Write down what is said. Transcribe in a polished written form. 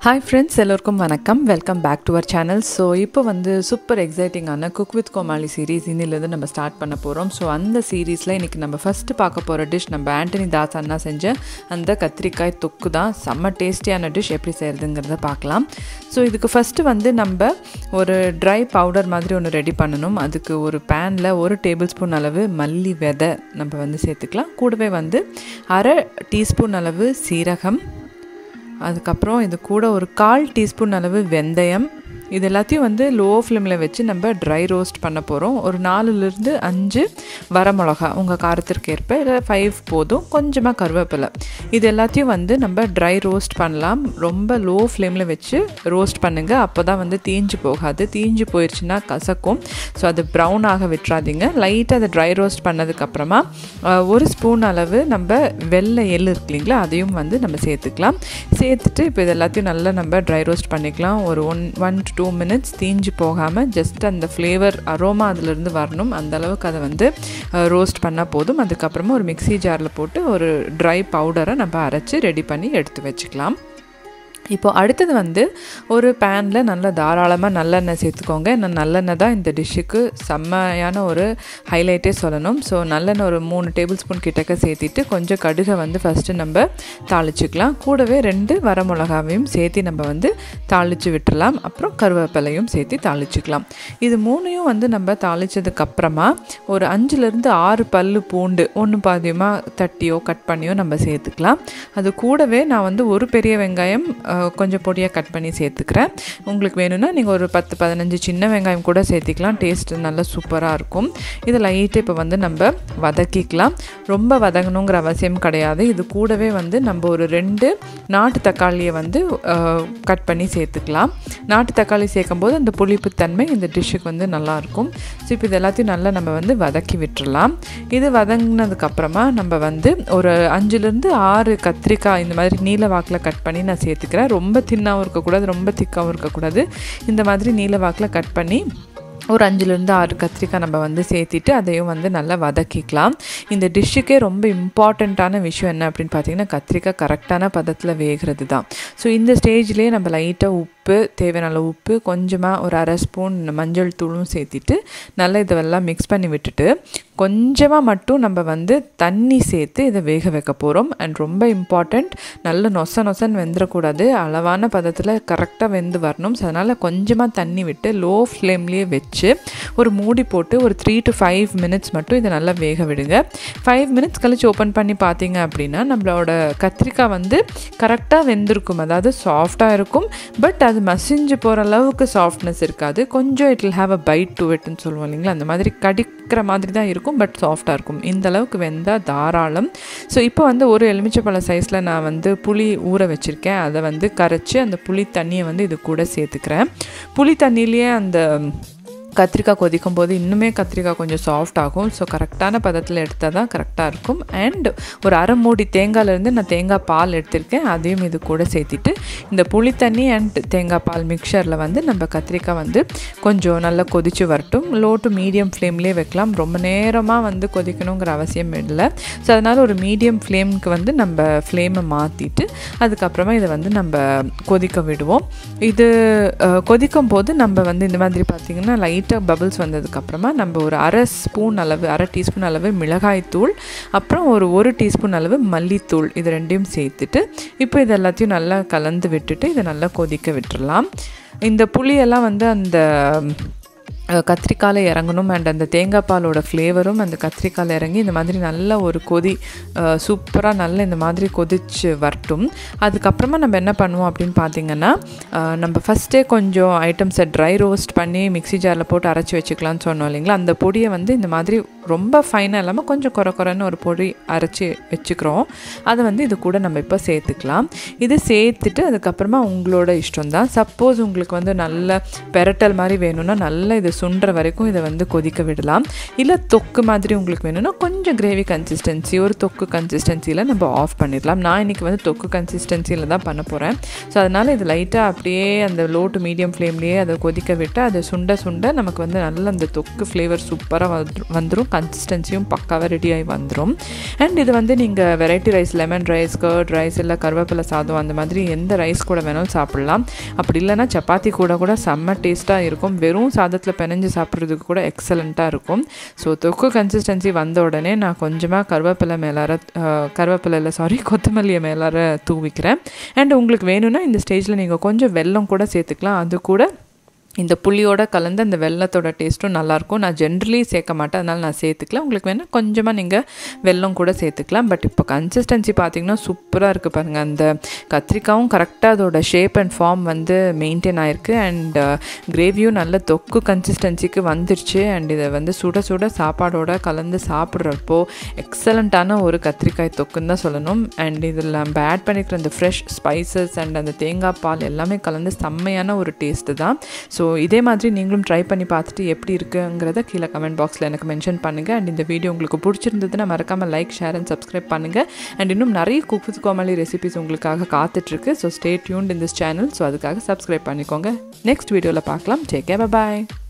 Hi friends, எல்லாருக்கும் வணக்கம். Welcome back to our channel. So இப்போ வந்து சூப்பர் எக்ஸைட்டிங்கான குக் வித் கோமாளி சீரிஸ் இன்னிலிருந்து நம்ம ஸ்டார்ட் பண்ண போகிறோம். ஸோ அந்த சீரீஸில் இன்றைக்கி நம்ம ஃபஸ்ட்டு பார்க்க போகிற டிஷ் நம்ம ஆண்டனி தாஸ் அண்ணா செஞ்ச அந்த கத்திரிக்காய் தொக்கு தான். செம்ம டேஸ்டியான டிஷ் எப்படி செய்கிறதுங்கிறத பார்க்கலாம். ஸோ இதுக்கு ஃபஸ்ட்டு வந்து நம்ம ஒரு ட்ரை பவுடர் மாதிரி ஒன்று ரெடி பண்ணணும். அதுக்கு ஒரு பேனில் 1 டேபிள் ஸ்பூன் அளவு மல்லி விதை நம்ம வந்து சேர்த்துக்கலாம். கூடவே வந்து 1/2 டீஸ்பூன் அளவு சீரகம், அதுக்கப்புறம் இது கூட ஒரு 1/4 டீஸ்பூன் அளவு வெந்தயம், இது எல்லாத்தையும் வந்து லோ ஃப்ளேமில் வச்சு நம்ம ட்ரை ரோஸ்ட் பண்ண போகிறோம். ஒரு 4லிருந்து 5 வரமிளகா உங்கள் காரத்திற்கு ஏற்ப, இல்லை 5 போதும். கொஞ்சமாக கருவேப்பிலை, இது எல்லாத்தையும் வந்து நம்ம ட்ரை ரோஸ்ட் பண்ணலாம். ரொம்ப லோ ஃப்ளேமில் வச்சு ரோஸ்ட் பண்ணுங்கள், அப்போ தான் வந்து தீஞ்சு போகாது. தீஞ்சு போயிடுச்சுன்னா கசக்கும். ஸோ அது ப்ரௌன் ஆக விட்டுறாதீங்க. லைட்டாக அதை ட்ரை ரோஸ்ட் பண்ணதுக்கப்புறமா 1 ஸ்பூன் அளவு நம்ம வெள்ளை எள் இருக்கு இல்லைங்களா, அதையும் வந்து நம்ம சேர்த்துக்கலாம். சேர்த்துட்டு இப்போ இது எல்லாத்தையும் நல்லா நம்ம ட்ரை ரோஸ்ட் பண்ணிக்கலாம். ஒரு 1 to 2 minutes தீஞ்சு போகாமல் ஜஸ்ட் அந்த ஃப்ளேவர் அரோமா அதிலிருந்து வரணும். அந்த அளவுக்கு அதை வந்து ரோஸ்ட் பண்ணால் போதும். அதுக்கப்புறமா ஒரு மிக்ஸி ஜாரில் போட்டு ஒரு ட்ரை பவுடரை நம்ம அரைச்சி ரெடி பண்ணி எடுத்து வச்சுக்கலாம். இப்போது அடுத்தது வந்து ஒரு பேனில் நல்லா தாராளமாக நல்லெண்ணெய் சேர்த்துக்கோங்க. நான் நல்லெண்ணெய் தான் இந்த டிஷ்ஷுக்கு செம்மையான ஒரு ஹைலைட்டே சொல்லணும். ஸோ நல்லெண்ணெய் ஒரு 3 டேபிள் ஸ்பூன் கிட்டக்க சேர்த்திட்டு கொஞ்சம் கடுகை வந்து ஃபஸ்ட்டு நம்ம தாளிச்சிக்கலாம். கூடவே 2 வரமிளகாவையும் சேர்த்து நம்ம வந்து தாளித்து விட்டுடலாம். அப்புறம் கருவேப்பிலையும் சேர்த்து தாளிச்சிக்கலாம். இது 3ஐயும் வந்து நம்ம தாளித்ததுக்கப்புறமா ஒரு 5லிருந்து 6 பல்லு பூண்டு ஒன்று பாதியமாக தட்டியோ கட் பண்ணியோ நம்ம சேர்த்துக்கலாம். அது கூடவே நான் வந்து ஒரு பெரிய வெங்காயம் கொஞ்சம் பொடியாக கட் பண்ணி சேர்த்துக்கிறேன். உங்களுக்கு வேணும்னா நீங்கள் ஒரு 10-15 சின்ன வெங்காயம் கூட சேர்த்திக்கலாம். டேஸ்ட்டு நல்லா சூப்பராக இருக்கும். இது லைட்டாக இப்போ வந்து நம்ம வதக்கிக்கலாம். ரொம்ப வதங்கணுங்கிற அவசியம் கிடையாது. இது கூடவே வந்து நம்ம ஒரு 2 நாட்டு தக்காளியை வந்து கட் பண்ணி சேர்த்துக்கலாம். நாட்டு தக்காளி சேர்க்கும்போது அந்த புளிப்புத்தன்மை இந்த டிஷ்ஷுக்கு வந்து நல்லாயிருக்கும். ஸோ இப்போ இது எல்லாத்தையும் நல்லா நம்ம வந்து வதக்கி விட்டுறலாம். இது வதங்கினதுக்கப்புறமா நம்ம வந்து ஒரு 5லிருந்து 6 கத்திரிக்காய் இந்த மாதிரி நீல வாக்கில் கட் பண்ணி நான் சேர்த்துக்கிறேன். ரொம்ப தின்னாகவும் இருக்கக்கூடாது, ரொம்ப திக்காகவும் இருக்கக்கூடாது. இந்த மாதிரி நீல வாக்கில் கட் பண்ணி ஒரு 5லிருந்து 6 கத்திரிக்காய் நம்ம வந்து சேர்த்திட்டு அதையும் வந்து நல்லா வதக்கிக்கலாம். இந்த டிஷ்ஷுக்கே ரொம்ப இம்பார்ட்டண்ட்டான விஷயம் என்ன அப்படின்னு பார்த்தீங்கன்னா, கத்திரிக்காய் கரெக்டான பதத்தில் வேகிறது தான். ஸோ இந்த ஸ்டேஜ்லேயே நம்ம லைட்டாக உப்பு, தேவையான உப்பு, கொஞ்சமாக ஒரு 1/2 ஸ்பூன் மஞ்சள் தூளும் சேர்த்திட்டு நல்லா இதெல்லாம் மிக்ஸ் பண்ணி விட்டுட்டு கொஞ்சமாக மட்டும் நம்ம வந்து தண்ணி சேர்த்து இதை வேக வைக்க போகிறோம். அண்ட் ரொம்ப இம்பார்ட்டண்ட், நல்ல நொசன்னு வெந்துடக்கூடாது, அளவான பதத்தில் கரெக்டாக வெந்து வரணும். ஸோ அதனால் கொஞ்சமாக தண்ணி விட்டு லோ ஃப்ளேம்லேயே வச்சு ஒரு மூடி போட்டு ஒரு 3 to 5 minutes மட்டும் இதை நல்லா வேக விடுங்க. 5 minutes கழிச்சு ஓப்பன் பண்ணி பார்த்தீங்க அப்படின்னா நம்மளோட கத்திரிக்காய் வந்து கரெக்டாக வெந்திருக்கும். அதாவது சாஃப்டாக இருக்கும், பட் அது மசிஞ்சு போகிற அளவுக்கு சாஃப்ட்னஸ் இருக்காது. கொஞ்சம் it will have a bite to இட்னு சொல்லுவோம் இல்லைங்களா, அந்த மாதிரி கடிக்கிற மாதிரி தான் இருக்கும், பட் சாஃப்டாக இருக்கும். இந்த அளவுக்கு வெந்தால் தாராளம். ஸோ இப்போ வந்து ஒரு எலுமிச்சைப்பழ சைஸில் நான் வந்து புளி ஊற வச்சுருக்கேன். அதை வந்து கரைச்சி அந்த புளி தண்ணியை வந்து இது கூட சேர்த்துக்கிறேன். புளி தண்ணியிலேயே அந்த கத்திரிக்காய் கொதிக்கும் போது இன்னுமே கத்திரிக்காய் கொஞ்சம் சாஃப்ட் ஆகும். ஸோ கரெக்டான பதத்தில் எடுத்தால் தான் கரெக்டாக இருக்கும். அண்ட் ஒரு 1/2 மூடி தேங்காயிலேருந்து நான் தேங்காய் பால் எடுத்திருக்கேன், அதையும் இது கூட சேர்த்திட்டு இந்த புளி தண்ணி அண்ட் தேங்காய் பால் மிக்சரில் வந்து நம்ம கத்திரிக்காய் வந்து கொஞ்சம் நல்லா கொதித்து வரட்டும். லோ டு மீடியம் ஃப்ளேம்லேயே வைக்கலாம். ரொம்ப நேரமாக வந்து கொதிக்கணுங்கிற அவசியம் இல்லை. ஸோ அதனால் ஒரு மீடியம் ஃப்ளேமுக்கு வந்து நம்ம ஃப்ளேமை மாற்றிட்டு அதுக்கப்புறமா இதை வந்து நம்ம கொதிக்க விடுவோம். இது கொதிக்கும் போது நம்ம வந்து இந்த மாதிரி பார்த்திங்கன்னா லைட்டாக பபிள்ஸ் வந்ததுக்கப்புறமா நம்ம ஒரு 1/2 டீஸ்பூன் அளவு மிளகாய்த்தூள், அப்புறம் ஒரு 1 டீஸ்பூன் அளவு மல்லித்தூள், இது 2ஐயும் சேர்த்துட்டு இப்போ இது எல்லாத்தையும் நல்லா கலந்து விட்டுட்டு இதை நல்லா கொதிக்க விட்டுடலாம். இந்த புளியெல்லாம் வந்து அந்த கத்திரிக்காயில் இறங்கணும். அண்ட் அந்த தேங்காய் பாலோட ஃப்ளேவரும் அந்த கத்திரிக்காயில் இறங்கி இந்த மாதிரி நல்ல ஒரு கொதி சூப்பராக நல்ல இந்த மாதிரி கொதிச்சு வரட்டும். அதுக்கப்புறமா நம்ம என்ன பண்ணுவோம் அப்படின்னு பார்த்திங்கன்னா, நம்ம ஃபஸ்ட்டே கொஞ்சம் ஐட்டம்ஸை ட்ரை ரோஸ்ட் பண்ணி மிக்ஸி ஜாரில் போட்டு அரைச்சி வச்சுக்கலாம்னு சொன்னோம் இல்லைங்களா, அந்த பொடியை வந்து இந்த மாதிரி ரொம்ப ஃபைனாக இல்லாமல் கொஞ்சம் குறைன்னு ஒரு பொடி அரைச்சி வச்சுக்கிறோம். அதை வந்து இது கூட நம்ம இப்போ சேர்த்துக்கலாம். இது சேர்த்துட்டு அதுக்கப்புறமா உங்களோட இஷ்டம் தான். சப்போஸ் உங்களுக்கு வந்து நல்ல பெரட்டல் மாதிரி வேணும்னா நல்லா இது சுண்டுற வரைக்கும் இதை வந்து கொதிக்க விடலாம். இல்லை தொக்கு மாதிரி உங்களுக்கு வேணும்னா கொஞ்சம் கிரேவி கன்சிஸ்டன்சி ஒரு தொக்கு கன்சிஸ்டன்சியில் நம்ம ஆஃப் பண்ணிடலாம். நான் இன்றைக்கி வந்து தொக்கு கன்சிஸ்டன்சியில் தான் பண்ண போகிறேன். ஸோ அதனால் இது லைட்டாக அப்படியே அந்த லோ டு மீடியம் ஃப்ளேம்லேயே அதை கொதிக்க விட்டு அதை சுண்ட சுண்ட நமக்கு வந்து நல்ல அந்த தொக்கு ஃப்ளேவர் சூப்பராக வந்துடும். கன்சிஸ்டன்சியும் பக்காவாக ரெடியாகி வந்துடும். அண்ட் இது வந்து நீங்கள் variety rice, lemon rice, curd rice, இல்லை கருவேப்பிலை சாதம் அந்த மாதிரி எந்த ரைஸ் கூட வேணாலும் சாப்பிட்லாம். அப்படி இல்லைன்னா சப்பாத்தி கூட செம்ம டேஸ்ட்டாக இருக்கும். வெறும் சாதத்தில் பிணைஞ்சு சாப்பிட்றதுக்கு கூட எக்ஸலண்ட்டாக இருக்கும். ஸோ தொக்கு கன்சிஸ்டன்சி வந்த உடனே நான் கொஞ்சமாக கொத்தமல்லியை மேலார தூவிக்கிறேன். அண்ட் உங்களுக்கு வேணும்னா இந்த ஸ்டேஜில் நீங்கள் கொஞ்சம் வெல்லம் கூட சேர்த்துக்கலாம். அது கூட இந்த புளியோட கலந்து அந்த வெல்லத்தோட டேஸ்ட்டும் நல்லாயிருக்கும். நான் ஜென்ரலி சேர்க்க மாட்டேன், அதனால் நான் சேர்த்துக்கலாம். உங்களுக்கு வேணால் கொஞ்சமாக நீங்கள் வெல்லம் கூட சேர்த்துக்கலாம். பட் இப்போ கன்சிஸ்டன்சி பார்த்திங்கன்னா சூப்பராக இருக்குது பாருங்கள். அந்த கத்திரிக்காயும் கரெக்டாக அதோட ஷேப் அண்ட் ஃபார்ம் வந்து மெயின்டைன் ஆகிருக்கு. அண்ட் கிரேவியும் நல்ல தொக்கு கன்சிஸ்டன்சிக்கு வந்துருச்சு. அண்ட் இதை வந்து சுட சுட சாப்பாடோட கலந்து சாப்பிட்றப்போ எக்ஸலண்ட்டான ஒரு கத்திரிக்காய் தொக்குன்னு தான் சொல்லணும். அண்ட் இதில் நம்ம ஆட் பண்ணிக்கிற அந்த ஃப்ரெஷ் ஸ்பைசஸ் அண்ட் அந்த தேங்காய் பால் எல்லாமே கலந்து செம்மையான ஒரு டேஸ்ட்டு தான். ஸோ இதே மாதிரி நீங்களும் ட்ரை பண்ணி பார்த்துட்டு எப்படி இருக்குங்கிறத கீழே கமெண்ட் பாக்ஸில் எனக்கு மென்ஷன் பண்ணுங்கள். அண்ட் இந்த வீடியோ உங்களுக்கு பிடிச்சிருந்ததுன்னா மறக்காமல் லைக், ஷேர் அண்ட் சப்ஸ்கிரைப் பண்ணுங்கள். அண்ட் இன்னும் நிறைய குக் வித் கோமாளி ரெசிபிஸ் உங்களுக்காக காத்துட்ருக்கு. So stay tuned in this channel. So அதுக்காக சப்ஸ்கிரைப் பண்ணிக்கோங்க. நெக்ஸ்ட் வீடியோவில் பார்க்கலாம். டேக் கேர், பை பாய்.